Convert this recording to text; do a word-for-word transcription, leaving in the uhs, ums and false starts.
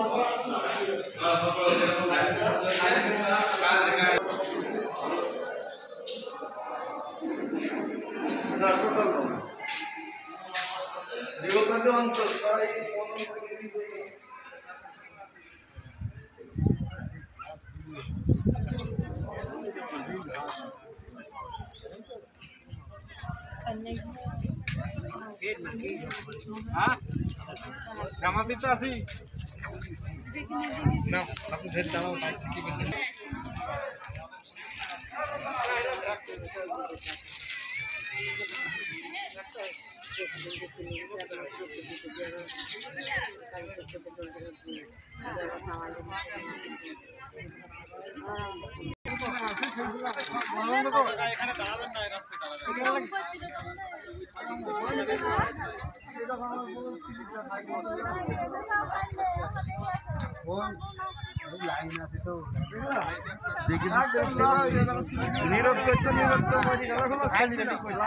দিগলকান্দি অঞ্চল জামাতি তো আছি না আপনি ভেট দাঁড়াও কি বলছেন এখানে দাঁড়াবেন না লাইন আছে তো দেখি নিরব করতে নিরব